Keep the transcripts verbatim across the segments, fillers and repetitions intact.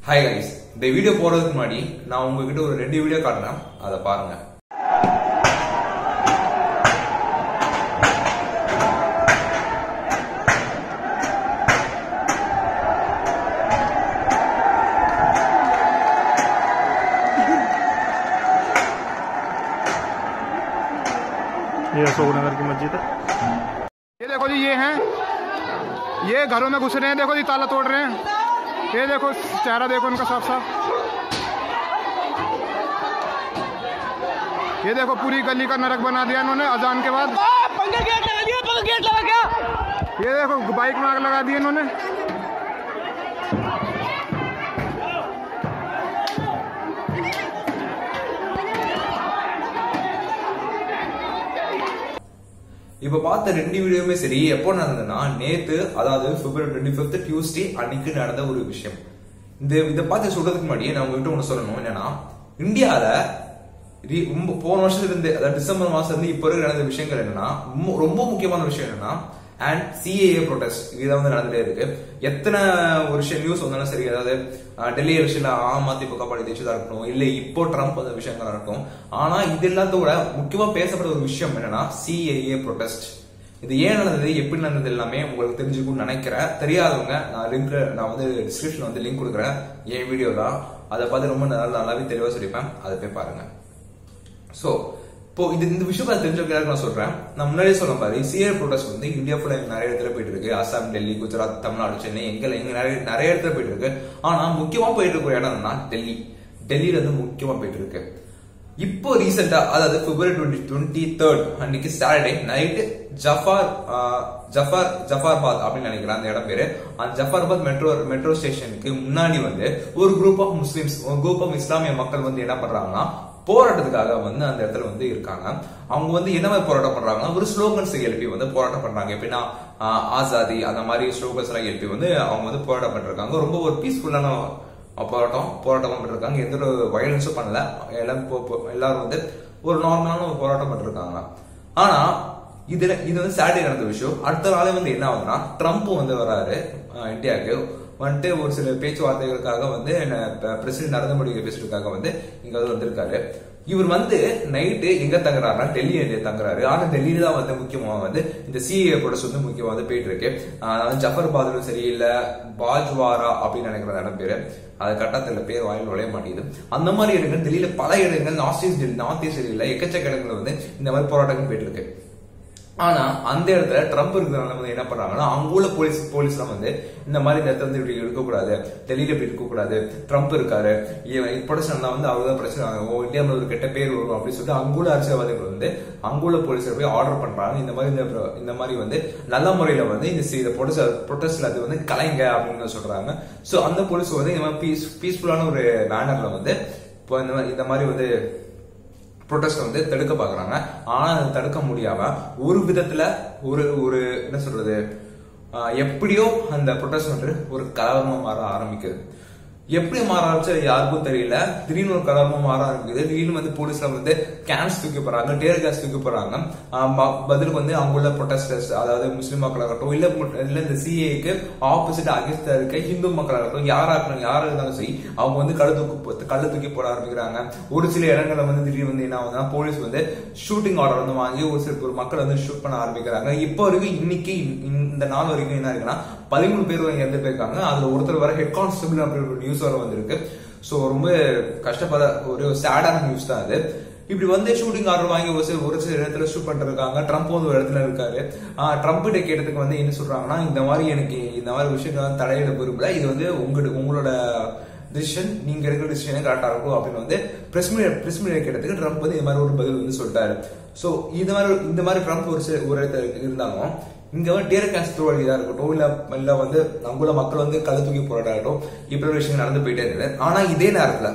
Hi guys, இந்த video போறதுக்கு முன்னாடி நான் உங்ககிட்ட ஒரு ரெண்டு வீடியோ காட்டுறேன், அதை பாருங்க. ये अशोक नगर की मस्जिद है। ये देखो जी, ये हैं, ये घरों में घुस रहे हैं, देखो जी ताला तोड़ रहे हैं। ये देखो चेहरा देखो उनका साफ साफ। ये देखो पूरी गली का नरक बना दिया इन्होंने अजान के बाद। पंखा गेट लगा दिया, पंखा गेट लगा क्या? ये देखो बाइक में आग लगा दी इन्होंने। இப்ப பார்த்த ரெண்டு வீடியோமே சரி எப்போ நடந்ததுன்னா நேத்து, அதாவது பிப்ரவரி டுவெண்ட்டி பிப்த் டியூஸ்டே அன்னைக்கு நடந்த ஒரு விஷயம். இந்த இதை பார்த்து சொல்றதுக்கு முன்னாடி நான் உங்ககிட்ட ஒண்ணு சொல்லணும். என்னன்னா, இந்தியால போன வருஷத்துல இருந்து, அதாவது டிசம்பர் மாசம் இருந்து இப்ப வரைக்கும் நடந்த விஷயங்கள் என்னன்னா, ரொம்ப முக்கியமான விஷயம் என்னன்னா அண்ட் சிஏஏ ப்ரொடெஸ்ட் இதான் வந்து நடந்துட்டே இருக்கு. எத்தனை ஒரு விஷயம் நியூஸ் வந்தாலும் சரி, அதாவது டெல்லி எலெக்ஷன்ல ஆம் அதிமுக பாடி தேய்ச்சதா இருக்கட்டும், இல்ல இப்போ ட்ரம்ப் அந்த விஷயங்களா இருக்கட்டும், ஆனா இது எல்லாத்தோட முக்கியமா பேசப்பட்ட ஒரு விஷயம் என்னன்னா சிஏஏ ப்ரொடெஸ்ட். இது ஏன் நடந்தது, எப்படி நடந்தது எல்லாமே உங்களுக்கு தெரிஞ்சுக்கும்னு நினைக்கிறேன். தெரியாதவங்க நான் லிங்க் நான் வந்து டிஸ்கிரிப்ஷன்ல வந்து லிங்க் கொடுக்குறேன் என் வீடியோ தான். அதை பார்த்து ரொம்ப நல்லாவே தெளிவா சொல்லிப்பேன், அதை போய் பாருங்க. சோ இப்போ இது இந்த விஷயம் தெரிஞ்சவங்க நான் சொல்றேன். நான் முன்னாடியே சொல்ல மாதிரி சிஏஏ ப்ரொடெஸ்ட் வந்து இந்தியா ஃபுல்லா நிறைய இடத்துல போயிட்டு இருக்கு. அசாம், டெல்லி, குஜராத், தமிழ்நாடு, சென்னை, எங்க எங்க நிறைய நிறைய இடத்துல போயிட்டு இருக்கு. ஆனா முக்கியமா போயிட்டு இருக்க இடம்னா டெல்லி. டெல்லியில இருந்து முக்கியமா போயிட்டு இருக்கு. இப்போ ரீசெண்டா, அதாவது பிப்ரவரி டுவெண்ட்டி டுவெண்ட்டி தேர்ட் அன்னைக்கு சாட்டர்டே நைட் ஜஃபார் ஜஃபார் ஜஃபார்பாத் அப்படின்னு நினைக்கிறேன் அந்த இடம் பேரு. அந்த ஜஃபார்பாத் மெட்ரோ மெட்ரோ ஸ்டேஷனுக்கு முன்னாடி வந்து ஒரு குரூப் ஆஃப் முஸ்லிம்ஸ், ஒரு குரூப் ஆஃப் இஸ்லாமிய மக்கள் வந்து என்ன பண்றாங்கன்னா போராட்டத்துக்காக வந்து அந்த இடத்துல வந்து இருக்காங்க. அவங்க வந்து என்ன மாதிரி போராட்டம் பண்றாங்கன்னா, ஒரு ஸ்லோகன்ஸ் எழுப்பி வந்து போராட்டம் பண்றாங்க. எப்படின்னா ஆசாதி அந்த மாதிரி ஸ்லோகன்ஸ் எல்லாம் எழுப்பி வந்து அவங்க வந்து போராட்டம் பண்ணிருக்காங்க. ரொம்ப ஒரு பீஸ்ஃபுல்லான போராட்டம் போராட்டம் பண்ணிருக்காங்க. எந்த ஒரு வயலன்ஸும் பண்ணல. எல்லாம் எல்லாரும் வந்து ஒரு நார்மலான ஒரு போராட்டம் பண்ணிருக்காங்க. ஆனா இதுல இது வந்து சாட்டர்டே நடந்த விஷயம். அடுத்த நாளே வந்து என்ன ஆகுதுன்னா, ட்ரம்ப் வந்து வராரு இந்தியாவுக்கு. வந்துட்டு ஒரு சில பேச்சுவார்த்தைகளுக்காக வந்து பிரசிடென்ட் நரேந்திர மோடி பேசுறதுக்காக வந்து இங்க வந்து வந்திருக்காரு. இவர் வந்து நைட்டு எங்க தங்குறாருன்னா டெல்லியில தங்குறாரு. ஆனா டெல்லியில தான் வந்து முக்கியமா வந்து இந்த சிஏஏ ப்ரொடெஸ்ட் வந்து முக்கியமா வந்து போயிட்டு இருக்கு. ஜஃபர்பாத்லும் சரி, இல்ல பாஜ்வாரா அப்படின்னு நினைக்கிற இடம் பேரு, அது கட்டத்துல பேர் வாயில் நுழைய மாட்டேங்குது. அந்த மாதிரி இடங்கள் டெல்லியில பல இடங்கள், north east Delhi north east டெல்லியில எக்கச்சக்க இடங்கள் வந்து இந்த மாதிரி போராட்டங்கள் போயிட்டு இருக்கு. ஆனா அந்த இடத்துல ட்ரம்ப் இருக்கிறவங்க வந்து என்ன பண்றாங்கன்னா, அங்குள்ள போலீஸ் போலீஸ் எல்லாம் வந்து இந்த மாதிரி இந்த இடத்துல வந்து இப்படி இருக்கக்கூடாது, டெல்லியில இப்படி இருக்கக்கூடாது, ட்ரம்ப் இருக்காரு, ப்ரொடெஸ்ட் வந்து அவர்தான் பிரச்சனை, இந்தியாவில் ஒரு கெட்ட பேர் வரும் அப்படின்னு சொல்லிட்டு அங்குள்ள அரசியல்வாதிகள் வந்து அங்குள்ள போலீஸை போய் ஆர்டர் பண்றாங்க. இந்த மாதிரி இந்த மாதிரி வந்து நல்ல முறையில வந்து இந்த ப்ரொடெஸ்ட்ல அது வந்து கலைங்க அப்படின்னு சொல்றாங்க. சோ அந்த போலீஸ் வந்து இந்த மாதிரி பீஸ் பீஸ்ஃபுல்லான ஒரு பேனர்ல வந்து இப்போ இந்த மாதிரி வந்து ப்ரொடெஸ்ட் வந்து தடுக்க பாக்குறாங்க. ஆனா அதை தடுக்க முடியாம ஒரு விதத்துல ஒரு ஒரு என்ன சொல்றது, எப்படியோ அந்த ப்ரொடெஸ்ட் வந்து ஒரு கலவரமா மாற ஆரம்பிக்குது. எப்படி மாற ஆரம்பிச்சு யாருக்கும் தெரியல. திடீர்னு ஒரு கலவரமா மாற ஆரம்பிக்குது. திடீர்னு வந்து போலீஸ்ல வந்து கேன்ஸ் தூக்கி போறாங்க, டேர் கேஸ் தூக்கி போறாங்க. பதிலுக்கு வந்து அவங்களோட ப்ரொடெஸ்டர்ஸ், அதாவது முஸ்லிம் மக்களாகட்டும், இல்ல இல்ல இந்த சிஏக்கு ஆப்போசிட் அகேன்ஸ்டா இருக்க ஹிந்து மக்களாகட்டும், யாரா இருக்கணும் யாரா இருந்தாலும் சரி, அவங்க வந்து கள்ள தூக்கு கள்ள தூக்கி போட ஆரம்பிக்கிறாங்க. ஒரு சில இடங்கள்ல வந்து திடீர்னு வந்து என்ன ஆகுதுன்னா, போலீஸ் வந்து ஷூட்டிங் ஆர்டர் வந்து வாங்கி ஒரு சில ஒரு மக்கள் வந்து ஷூட் பண்ண ஆரம்பிக்கிறாங்க. இப்போ வரைக்கும் இன்னைக்கு இந்த நாள் வரைக்கும் என்ன இருக்குன்னா, பதிமூணு பேர் இறந்து போயிருக்காங்க. அதுல ஒருத்தர் வர ஹெட் கான்ஸ்டபிள் அப்படின்னு ஒரு நியூஸ் வர வந்திருக்கு. சோ ரொம்ப கஷ்டப்பட ஒரு சேடான நியூஸ் தான் அது. இப்படி வந்து ஷூட்டிங் ஆர்டர் வாங்கி ஒரு சில ஒரு சில இடத்துல ஷூட் பண்ணிட்டு இருக்காங்க. ட்ரம்ப் வந்து ஒரு இடத்துல இருக்காரு. ட்ரம்ப் கிட்ட கேட்டதுக்கு வந்து என்ன சொல்றாங்கன்னா, இந்த மாதிரி எனக்கு இந்த மாதிரி விஷயங்கள் தலையிட விரும்பல, இது வந்து உங்களோட உங்களோட டிசிஷன், நீங்க இருக்கிற டிசிஷனே கரெக்டா இருக்கும் அப்படின்னு வந்து பிரஸ் மீடியா பிரஸ் மீடியா கேட்டதுக்கு ட்ரம்ப் வந்து இந்த மாதிரி ஒரு பதில் வந்து சொல்லிட்டாரு. சோ இந்த மாதிரி இந்த மாதிரி ட்ரம்ப் ஒரு ஒரு இடத்துல இருந்தாலும் இங்க வந்து டேர் கேஸ் தோழிதா இருக்கட்டும், இல்ல இல்ல வந்து அங்குள்ள மக்கள் வந்து கள்ள தூக்கி போராடட்டும், இப்படி ஒரு விஷயம் நடந்து போயிட்டே இருந்தது. ஆனா இதே நேரத்துல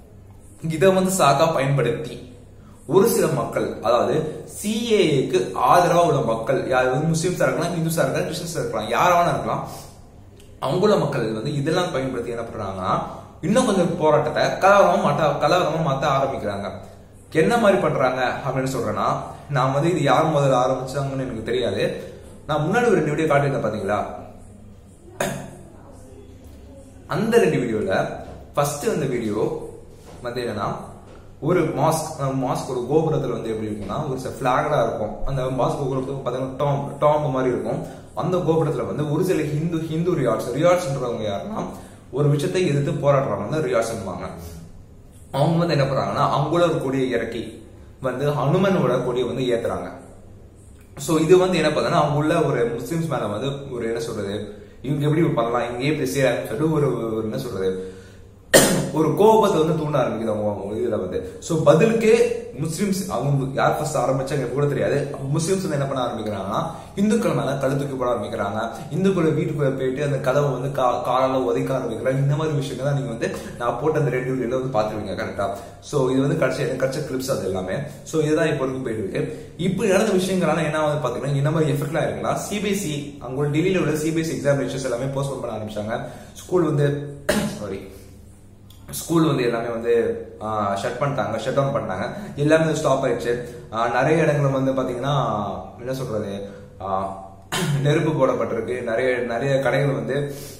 இதை வந்து சாக்கா பயன்படுத்தி ஒரு சில மக்கள், அதாவது சிஏஏக்கு ஆதரவா உள்ள மக்கள், யார் வந்து முஸ்லிம்ஸா இருக்கலாம், ஹிந்துஸா இருக்கலாம், கிறிஸ்டின்ஸா இருக்கலாம், யாராவது இருக்கலாம், அவங்கள மக்கள் வந்து இதெல்லாம் பயன்படுத்தி என்ன பண்றாங்கன்னா, இன்னும் கொஞ்சம் போராட்டத்தை கலவரமா மாட்ட கலவரமா மாத்த ஆரம்பிக்கிறாங்க. என்ன மாதிரி பண்றாங்க அப்படின்னு சொல்றேன்னா, நான் வந்து இது யார் முதல்ல ஆரம்பிச்சாங்கன்னு எனக்கு தெரியாது. நான் முன்னாடி ஒரு ரெண்டு வீடியோ காட்டியிருந்தேன் பாத்தீங்களா, அந்த ரெண்டு வீடியோல ஃபர்ஸ்ட் அந்த வீடியோ வந்து என்னன்னா ஒரு மாஸ்க் மாஸ்க் ஒரு கோபுரத்துல வந்து எப்படி இருக்குன்னா ஒரு பிளாகடா இருக்கும். அந்த மாஸ்க் கோபுரத்துக்கு பாத்தீங்கன்னா டாம் டாம் மாதிரி இருக்கும். அந்த கோபுரத்துல வந்து ஒரு சில ஹிந்து ஹிந்து ரியாட்ஸ் ரியாட்ஸ்ன்றவங்க யாருன்னா ஒரு விஷயத்தை எதிர்த்து போராடுறாங்க வந்து ரியாட்ஸ்ன்னுவாங்க. அவங்க வந்து என்ன பண்றாங்கன்னா அவங்களோட ஒரு கொடியை இறக்கி வந்து ஹனுமனோட கொடியை வந்து ஏத்துறாங்க. சோ இது வந்து என்ன பார்த்தா அவங்க உள்ள ஒரு முஸ்லிம்ஸ் மேல வந்து ஒரு என்ன சொல்றது இவங்க எப்படி பண்ணலாம் இவங்க எப்படி செய்யறாங்கன்னு சொல்லிட்டு ஒரு என்ன சொல்றது ஒரு கோபத்தை வந்து தூண்ட ஆரம்பிக்குது அவங்க இதுல வந்து. சோ பதிலுக்கே முஸ்லிம்ஸ் அவங்க யார் ஃபர்ஸ்ட் ஆரம்பிச்சாங்க கூட தெரியாது. முஸ்லிம்ஸ் வந்து என்ன பண்ண ஆரம்பிக்கிறாங்கன்னா இந்துக்கள் மேல கழுத்துக்கு போட ஆரம்பிக்கிறாங்க. இந்துக்களை வீட்டுக்குள்ள போயிட்டு அந்த கதவை வந்து காலால உதைக்க ஆரம்பிக்கிறாங்க. இந்த மாதிரி விஷயங்கள் தான் நீங்க வந்து நான் போட்ட அந்த ரெண்டு வீடியோல வந்து பாத்துருவீங்க கரெக்டா. சோ இது வந்து கட்சி கட்ச கிளிப்ஸ் அது எல்லாமே. சோ இதுதான் இப்போ வரைக்கும் போயிட்டு இருக்கு. இப்படி நடந்த விஷயங்களால என்ன வந்து பாத்தீங்கன்னா என்ன மாதிரி எஃபெக்ட்லாம் இருக்குன்னா சிபிஎஸ்இ அங்க டெல்லியில உள்ள சிபிஎஸ்இ எக்ஸாமினேஷன்ஸ் எல்லாமே போஸ்ட்போன் பண்ண ஆரம்பிச்சாங்க. ஸ்கூல் வந்து சாரி ஸ்கூல் வந்து எல்லாமே வந்து ஷட் பண்ணிட்டாங்க ஷட் டவுன் பண்ணிட்டாங்க. எல்லாமே ஸ்டாப் ஆயிடுச்சு. நிறைய இடங்கள் வந்து பாத்தீங்கன்னா என்ன சொல்றது நெருப்பு போடப்பட்டிருக்கு. நிறைய நிறைய கடைகள் வந்து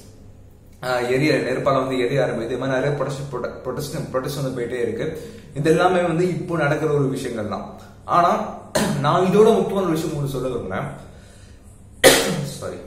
எரிய நெருப்பால வந்து எரிய ஆரம்பிக்குது. இது மாதிரி நிறைய ப்ரொடெஸ்ட் ப்ரொடெஸ்ட் வந்து போயிட்டே இருக்கு. இது எல்லாமே வந்து இப்போ நடக்கிற ஒரு விஷயங்கள் தான். ஆனா நான் இதோட முக்கியமான ஒரு விஷயம் உங்களுக்கு சொல்ல விரும்புறேன். சாரி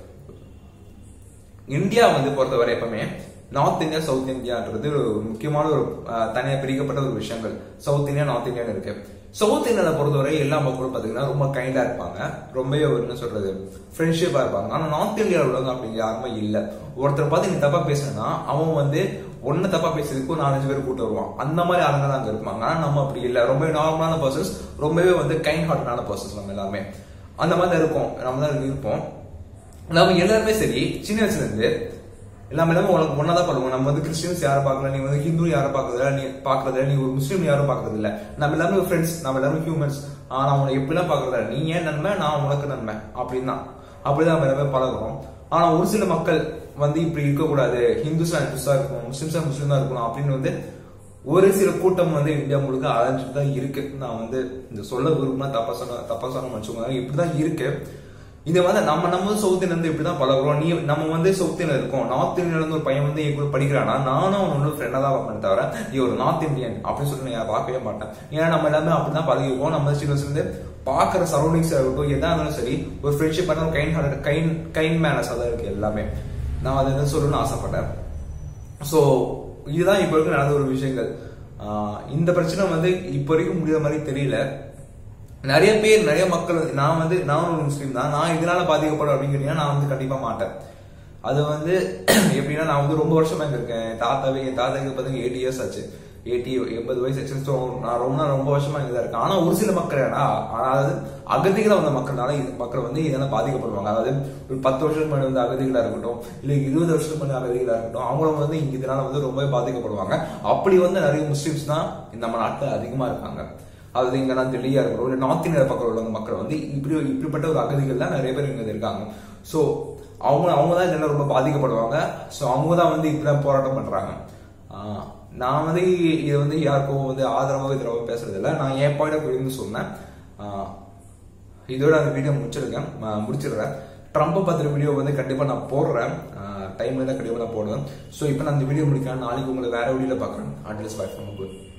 இந்தியா வந்து பொறுத்தவரை எப்பவுமே நார்த் இந்தியா சவுத் இந்தியான்றது ஒரு முக்கியமான ஒரு தனியா பிரிக்கப்பட்ட ஒரு விஷயங்கள். சவுத் இந்தியா நார்த் இந்தியான்னு இருக்கு. சவுத் இந்தியாவை பொறுத்தவரை எல்லா மக்களும் பாத்தீங்கன்னா ரொம்ப கைண்டா இருப்பாங்க. ரொம்ப என்ன சொல்றது ஃப்ரெண்ட்ஷிப்பா இருப்பாங்க. ஆனா நார்த் இந்தியாவில் உள்ளவங்க அப்படி யாருமே இல்ல. ஒருத்தர் பார்த்து நீ தப்பா பேசுனா அவன் வந்து ஒன்னு தப்பா பேசுறதுக்கு நாலஞ்சு பேர் கூட்டு வருவான். அந்த மாதிரி ஆளுங்க தான் அங்க இருப்பாங்க. ஆனா நம்ம அப்படி இல்ல. ரொம்ப நார்மலான பர்சன்ஸ், ரொம்பவே வந்து கைண்ட் ஹார்ட்டடான பர்சன்ஸ் நம்ம எல்லாமே அந்த மாதிரி தான் இருக்கும். நம்ம தான் இருப்போம். நம்ம எல்லாருமே சரி சின்ன வயசுல இருந்து எல்லாமே எல்லாமே உனக்கு ஒன்னாதான் பண்ணுவோம். நம்ம வந்து கிறிஸ்டியன்ஸ் யாரும் பார்க்கல, நீ வந்து ஹிந்து யாரும் பாக்குறதுல நீ பாக்குறதுல நீ ஒரு முஸ்லீம் யாரும் பாக்குறது இல்ல. நம்ம எல்லாமே ஃப்ரெண்ட்ஸ், நம்ம எல்லாரும் ஹியூமன்ஸ். ஆனா உனக்கு எப்படிலாம் பாக்குறதா நீ ஏன் நன்மை நான் உனக்கு நன்மை அப்படின்னா அப்படிதான் நம்ம எல்லாமே பழகுறோம். ஆனா ஒரு சில மக்கள் வந்து இப்படி இருக்கக்கூடாது, ஹிந்துஸா ஹிந்துஸா இருக்கணும், முஸ்லிம்ஸா முஸ்லீம் தான் இருக்கணும் அப்படின்னு வந்து ஒரு சில கூட்டம் வந்து இந்தியா முழுக்க அலைஞ்சிட்டு தான் இருக்கு. நான் வந்து இந்த சொல்ல விரும்பினா தப்பா சொன்ன தப்பா சொன்ன மனுஷங்க இப்படிதான் இருக்கு. இது வந்து நம்ம நம்ம சவுத் இந்தியா இருந்து இப்படிதான் பழகுறோம். நீ நம்ம வந்து சவுத் இந்தியா இருக்கோம், நார்த் இந்தியால இருந்து ஒரு பையன் வந்து என் கூட படிக்கிறானா நானும் அவன் ஒன்னும் ஃப்ரெண்டா தான் பார்ப்பேன் தவிர நீ ஒரு நார்த் இந்தியன் அப்படின்னு சொல்லிட்டு நான் பார்க்கவே மாட்டேன். ஏன்னா நம்ம எல்லாமே அப்படிதான் பழகிருக்கோம். நம்ம சின்ன வயசுல இருந்து பாக்குற சரௌண்டிங்ஸ் இருக்கட்டும் எதா இருந்தாலும் சரி ஒரு ஃப்ரெண்ட்ஷிப் பண்ண கைண்ட் ஹார்ட் கைண்ட் கைண்ட் மேனஸா தான் இருக்கு எல்லாமே. நான் அதை என்ன சொல்லணும்னு ஆசைப்பட்டேன். சோ இதுதான் இப்ப வரைக்கும் நடந்த ஒரு விஷயங்கள். இந்த பிரச்சனை வந்து இப்ப வரைக்கும் முடியாத மாதிரி தெரியல. நிறைய பேர் நிறைய மக்கள் நான் வந்து நான் ஒரு முஸ்லீம் தான், நான் இதனால பாதிக்கப்படும் அப்படின்னு நான் வந்து கண்டிப்பா மாட்டேன். அது வந்து எப்படின்னா நான் வந்து ரொம்ப வருஷமா இங்க இருக்கேன். தாத்தாவே என் தாத்தாக்கு பாத்தீங்கன்னா எயிட்டி இயர்ஸ் ஆச்சு, எயிட்டி எண்பது வயசு ஆச்சு. நான் ரொம்ப ரொம்ப வருஷமா இங்கதான் இருக்கேன். ஆனா ஒரு சில மக்கள் ஏன்னா அதாவது அகதிகளா வந்த மக்கள்னால மக்கள் வந்து இதெல்லாம் பாதிக்கப்படுவாங்க. அதாவது ஒரு பத்து வருஷத்துக்கு முன்னாடி வந்து அகதிகளா இருக்கட்டும் இல்ல இருபது வருஷத்துக்கு முன்னாடி அகதிகளா இருக்கட்டும் அவங்களும் வந்து இங்க இதனால வந்து ரொம்ப பாதிக்கப்படுவாங்க. அப்படி வந்து நிறைய முஸ்லிம்ஸ் தான் நம்ம நாட்டுல அதிகமா இருக்காங்க. அதாவது இங்க நான் டெல்லியா இருக்கிறோம் இல்ல நார்த் இந்தியா பக்கம் உள்ள மக்கள் வந்து இப்படி இப்படிப்பட்ட ஒரு அகதிகள் தான் நிறைய பேர் இங்க இருக்காங்க. சோ அவங்க அவங்க தான் இதெல்லாம் ரொம்ப பாதிக்கப்படுவாங்க. சோ அவங்க தான் வந்து இப்படிதான் போராட்டம் பண்றாங்க. ஆஹ் நான் வந்து இது வந்து யாருக்கும் வந்து ஆதரவாக எதிராக பேசுறது இல்லை. நான் என் பாயிண்ட் ஆஃப் வியூ சொன்னேன். இதோட அந்த வீடியோ முடிச்சிருக்கேன் முடிச்சிடுறேன். ட்ரம்ப்பை பத்திர வீடியோ வந்து கண்டிப்பா நான் போடுறேன். டைம்ல தான் கண்டிப்பா நான் போடுவேன். சோ இப்போ நான் இந்த வீடியோ முடிக்கிறேன். நாளைக்கு உங்களை வேற வீடியோல பாக்குறேன். Address bye from